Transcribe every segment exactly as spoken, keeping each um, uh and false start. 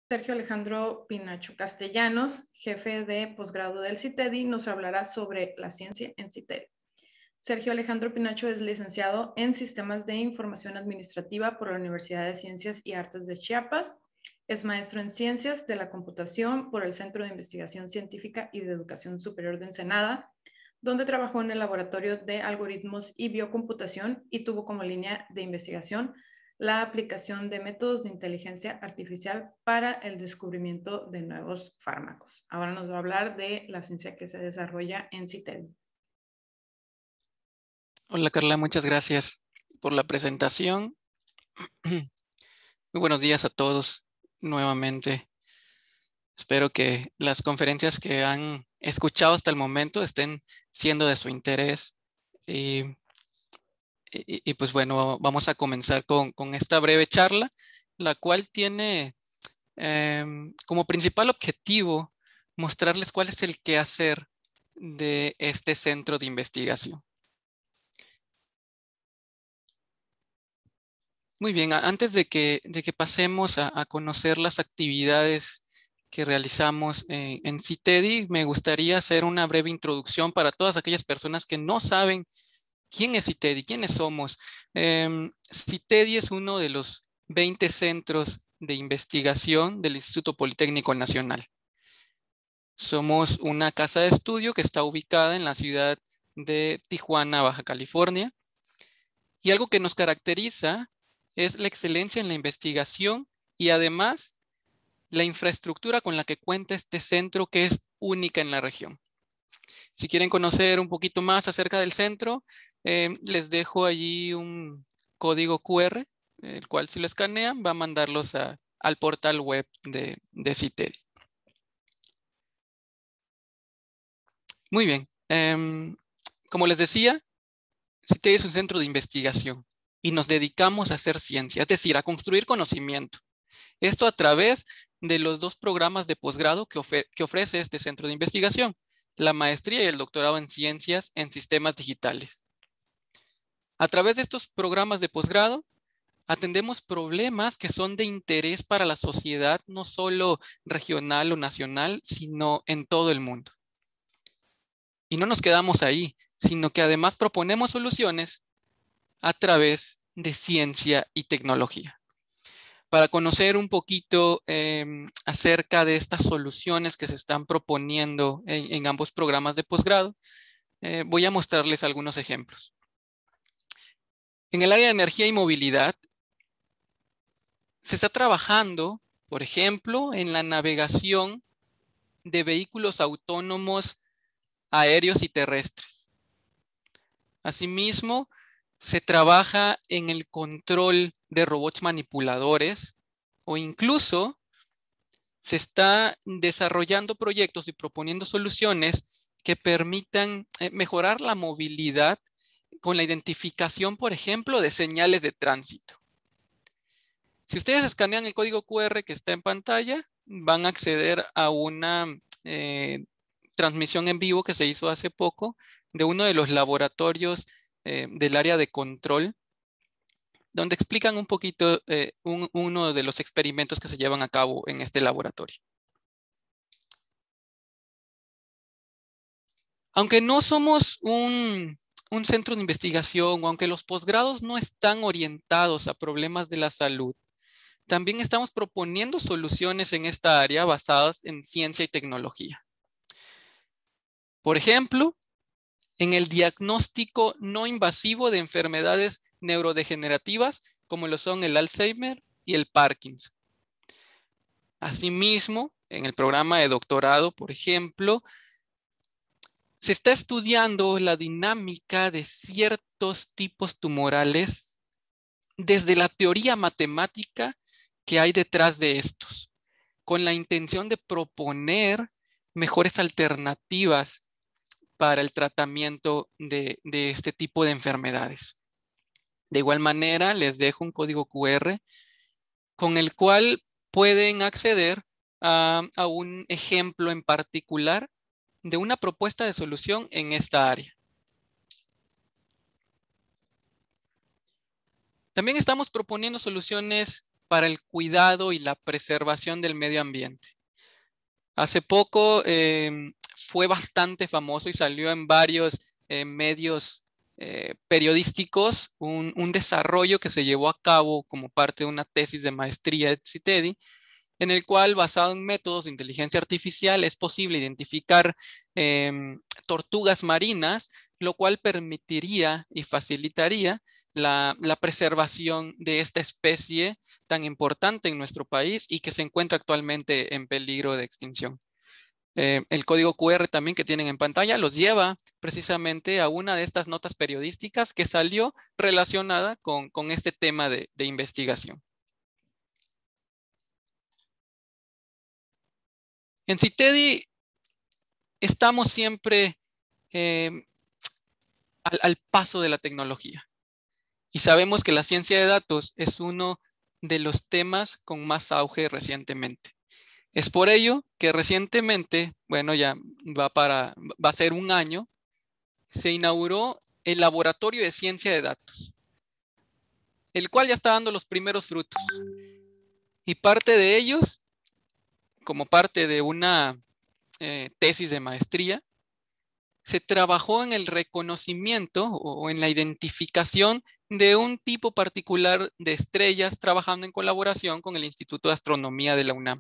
Sergio Alejandro Pinacho Castellanos, jefe de posgrado del CITEDI, nos hablará sobre la ciencia en CITEDI. Sergio Alejandro Pinacho es licenciado en Sistemas de Información Administrativa por la Universidad de Ciencias y Artes de Chiapas. Es maestro en Ciencias de la Computación por el Centro de Investigación Científica y de Educación Superior de Ensenada, donde trabajó en el Laboratorio de Algoritmos y Biocomputación y tuvo como línea de investigación la aplicación de métodos de inteligencia artificial para el descubrimiento de nuevos fármacos. Ahora nos va a hablar de la ciencia que se desarrolla en CITEDI. Hola Carla, muchas gracias por la presentación. Muy buenos días a todos nuevamente. Espero que las conferencias que han escuchado hasta el momento estén siendo de su interés. Y, y, y pues bueno, vamos a comenzar con, con esta breve charla, la cual tiene eh, como principal objetivo mostrarles cuál es el quehacer de este centro de investigación. Muy bien, antes de que, de que pasemos a, a conocer las actividades que realizamos en, en CITEDI, me gustaría hacer una breve introducción para todas aquellas personas que no saben quién es CITEDI, quiénes somos. Eh, CITEDI es uno de los veinte centros de investigación del Instituto Politécnico Nacional. Somos una casa de estudio que está ubicada en la ciudad de Tijuana, Baja California. Y algo que nos caracteriza es la excelencia en la investigación y además la infraestructura con la que cuenta este centro, que es única en la región. Si quieren conocer un poquito más acerca del centro, eh, les dejo allí un código cu erre, el cual si lo escanean va a mandarlos a, al portal web de, de CITEDI. Muy bien. Eh, como les decía, CITEDI es un centro de investigación y nos dedicamos a hacer ciencia, es decir, a construir conocimiento. Esto a través de los dos programas de posgrado que, ofre que ofrece este centro de investigación, la maestría y el doctorado en ciencias en sistemas digitales. A través de estos programas de posgrado, atendemos problemas que son de interés para la sociedad, no solo regional o nacional, sino en todo el mundo. Y no nos quedamos ahí, sino que además proponemos soluciones a través de ciencia y tecnología. Para conocer un poquito eh, acerca de estas soluciones que se están proponiendo en, en ambos programas de posgrado, eh, voy a mostrarles algunos ejemplos. En el área de energía y movilidad, se está trabajando, por ejemplo, en la navegación de vehículos autónomos aéreos y terrestres. Asimismo, se trabaja en el control de robots manipuladores o incluso se está desarrollando proyectos y proponiendo soluciones que permitan eh, mejorar la movilidad con la identificación, por ejemplo, de señales de tránsito. Si ustedes escanean el código cu erre que está en pantalla, van a acceder a una eh, transmisión en vivo que se hizo hace poco de uno de los laboratorios eh, del área de control, donde explican un poquito eh, un, uno de los experimentos que se llevan a cabo en este laboratorio. Aunque no somos un, un centro de investigación, o aunque los posgrados no están orientados a problemas de la salud, también estamos proponiendo soluciones en esta área basadas en ciencia y tecnología. Por ejemplo, en el diagnóstico no invasivo de enfermedades neurodegenerativas, como lo son el Alzheimer y el Parkinson. Asimismo, en el programa de doctorado, por ejemplo, se está estudiando la dinámica de ciertos tipos tumorales desde la teoría matemática que hay detrás de estos, con la intención de proponer mejores alternativas para el tratamiento de, de este tipo de enfermedades. De igual manera, les dejo un código cu erre con el cual pueden acceder a, a un ejemplo en particular de una propuesta de solución en esta área. También estamos proponiendo soluciones para el cuidado y la preservación del medio ambiente. Hace poco eh, fue bastante famoso y salió en varios eh, medios eh, periodísticos un, un desarrollo que se llevó a cabo como parte de una tesis de maestría de CITEDI, en el cual, basado en métodos de inteligencia artificial, es posible identificar eh, tortugas marinas, lo cual permitiría y facilitaría la, la preservación de esta especie tan importante en nuestro país y que se encuentra actualmente en peligro de extinción. Eh, el código Q R también que tienen en pantalla los lleva precisamente a una de estas notas periodísticas que salió relacionada con, con este tema de, de investigación. En CITEDI estamos siempre eh, al, al paso de la tecnología y sabemos que la ciencia de datos es uno de los temas con más auge recientemente. Es por ello que recientemente, bueno, ya va, para, va a ser un año, se inauguró el Laboratorio de Ciencia de Datos, el cual ya está dando los primeros frutos. Y parte de ellos, como parte de una eh, tesis de maestría, se trabajó en el reconocimiento o en la identificación de un tipo particular de estrellas, trabajando en colaboración con el Instituto de Astronomía de la UNAM.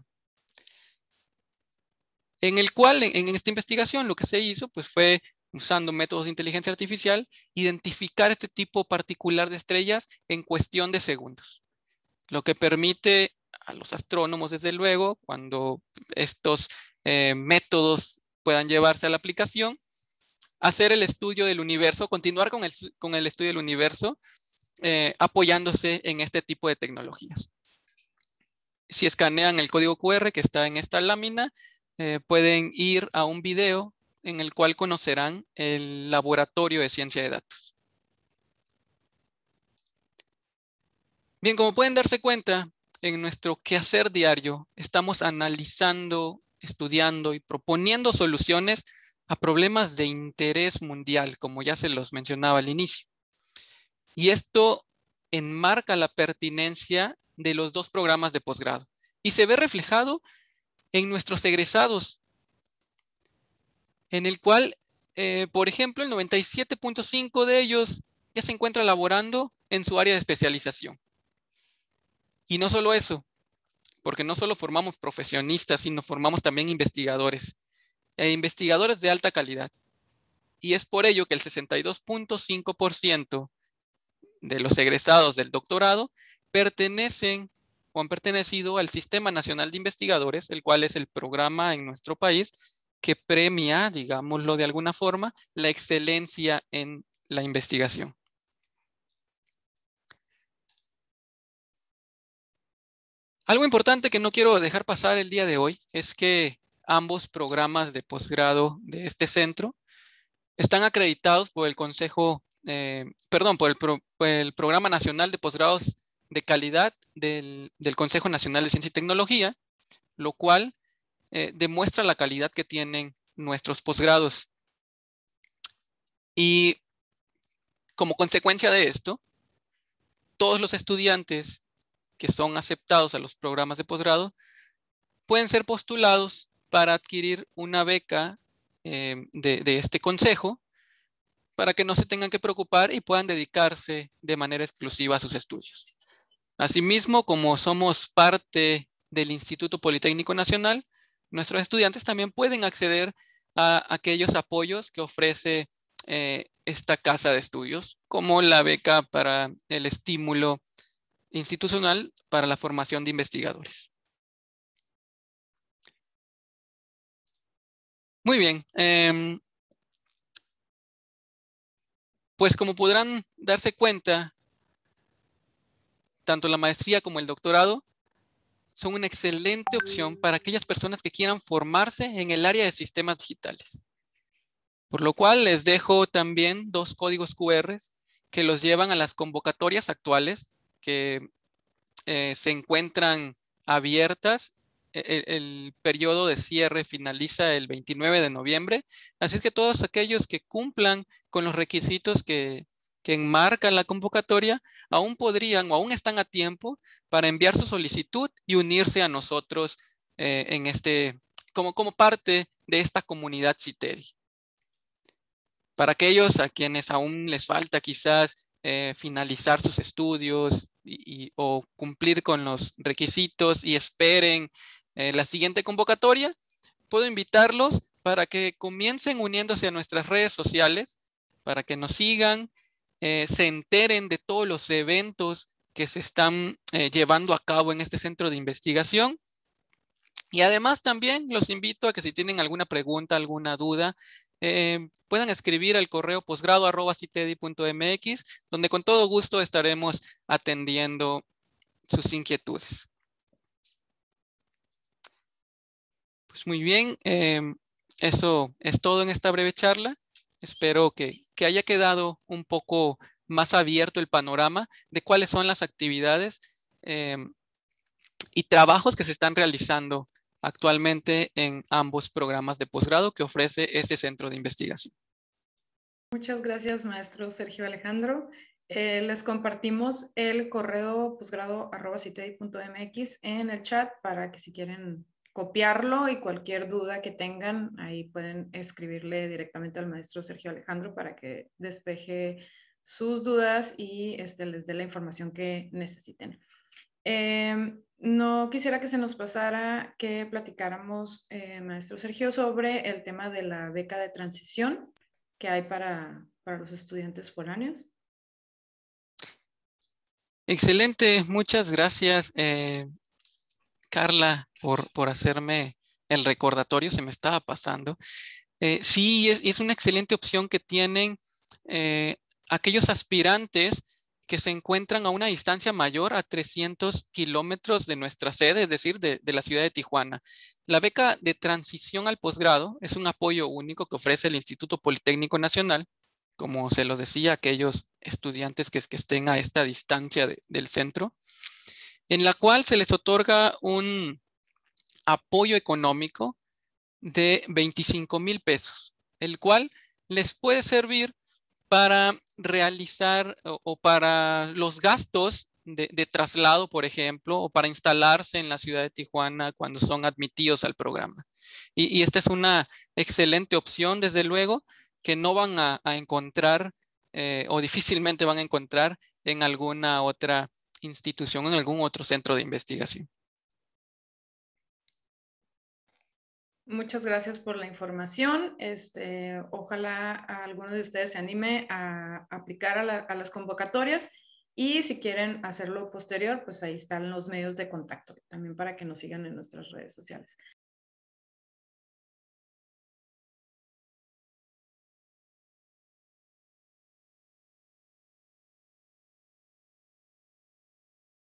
En el cual, en, en esta investigación, lo que se hizo pues, fue, usando métodos de inteligencia artificial, identificar este tipo particular de estrellas en cuestión de segundos. Lo que permite a los astrónomos, desde luego, cuando estos eh, métodos puedan llevarse a la aplicación, hacer el estudio del universo, continuar con el, con el estudio del universo, eh, apoyándose en este tipo de tecnologías. Si escanean el código Q R que está en esta lámina, eh, pueden ir a un video en el cual conocerán el Laboratorio de Ciencia de Datos. Bien, como pueden darse cuenta, en nuestro quehacer diario estamos analizando, estudiando y proponiendo soluciones a problemas de interés mundial, como ya se los mencionaba al inicio. Y esto enmarca la pertinencia de los dos programas de posgrado y se ve reflejado en nuestros egresados, en el cual, eh, por ejemplo, el noventa y siete punto cinco de ellos ya se encuentra laborando en su área de especialización. Y no solo eso, porque no solo formamos profesionistas, sino formamos también investigadores, e investigadores de alta calidad. Y es por ello que el sesenta y dos punto cinco por ciento de los egresados del doctorado pertenecen o han pertenecido al Sistema Nacional de Investigadores, el cual es el programa en nuestro país que premia, digámoslo de alguna forma, la excelencia en la investigación. Algo importante que no quiero dejar pasar el día de hoy es que ambos programas de posgrado de este centro están acreditados por el Consejo, eh, perdón, por el, pro, por el Programa Nacional de Posgrados de Calidad del, del Consejo Nacional de Ciencia y Tecnología, lo cual eh, demuestra la calidad que tienen nuestros posgrados. Y como consecuencia de esto, todos los estudiantes que son aceptados a los programas de posgrado pueden ser postulados para adquirir una beca eh, de, de este consejo para que no se tengan que preocupar y puedan dedicarse de manera exclusiva a sus estudios. Asimismo, como somos parte del Instituto Politécnico Nacional, nuestros estudiantes también pueden acceder a aquellos apoyos que ofrece eh, esta casa de estudios, como la beca para el estímulo institucional para la formación de investigadores. Muy bien. Eh, pues como podrán darse cuenta, tanto la maestría como el doctorado son una excelente opción para aquellas personas que quieran formarse en el área de sistemas digitales. Por lo cual les dejo también dos códigos Q R que los llevan a las convocatorias actuales que eh, se encuentran abiertas. El, el periodo de cierre finaliza el veintinueve de noviembre. Así es que todos aquellos que cumplan con los requisitos que, que enmarcan la convocatoria, aún podrían o aún están a tiempo para enviar su solicitud y unirse a nosotros eh, en este, como, como parte de esta comunidad CITEDI. Para aquellos a quienes aún les falta quizás eh, finalizar sus estudios y, y, o cumplir con los requisitos y esperen eh, la siguiente convocatoria, puedo invitarlos para que comiencen uniéndose a nuestras redes sociales, para que nos sigan, eh, se enteren de todos los eventos que se están eh, llevando a cabo en este centro de investigación. Y además también los invito a que si tienen alguna pregunta, alguna duda, eh, puedan escribir al correo posgrado arroba citedi punto mx, donde con todo gusto estaremos atendiendo sus inquietudes. Pues muy bien, eh, eso es todo en esta breve charla. Espero que, que haya quedado un poco más abierto el panorama de cuáles son las actividades eh, y trabajos que se están realizando actualmente en ambos programas de posgrado que ofrece este centro de investigación. Muchas gracias, maestro Sergio Alejandro. Eh, les compartimos el correo posgrado arroba citedi punto mx en el chat para que si quieren copiarlo y cualquier duda que tengan, ahí pueden escribirle directamente al maestro Sergio Alejandro para que despeje sus dudas y este, les dé la información que necesiten. Eh, no quisiera que se nos pasara que platicáramos, eh, maestro Sergio, sobre el tema de la beca de transición que hay para, para los estudiantes foráneos. Excelente, muchas gracias, eh, Carla, por, por hacerme el recordatorio, se me estaba pasando. Eh, sí, es, es una excelente opción que tienen eh, aquellos aspirantes que se encuentran a una distancia mayor a trescientos kilómetros de nuestra sede, es decir, de, de la ciudad de Tijuana. La beca de transición al posgrado es un apoyo único que ofrece el Instituto Politécnico Nacional, como se los decía, a aquellos estudiantes que, que estén a esta distancia de, del centro, en la cual se les otorga un apoyo económico de veinticinco mil pesos, el cual les puede servir para realizar o, o para los gastos de, de traslado, por ejemplo, o para instalarse en la ciudad de Tijuana cuando son admitidos al programa. Y, y esta es una excelente opción, desde luego, que no van a, a encontrar eh, o difícilmente van a encontrar en alguna otra institución, en algún otro centro de investigación. Muchas gracias por la información. Este, ojalá alguno de ustedes se anime a aplicar a, la, a las convocatorias y si quieren hacerlo posterior, pues ahí están los medios de contacto también para que nos sigan en nuestras redes sociales.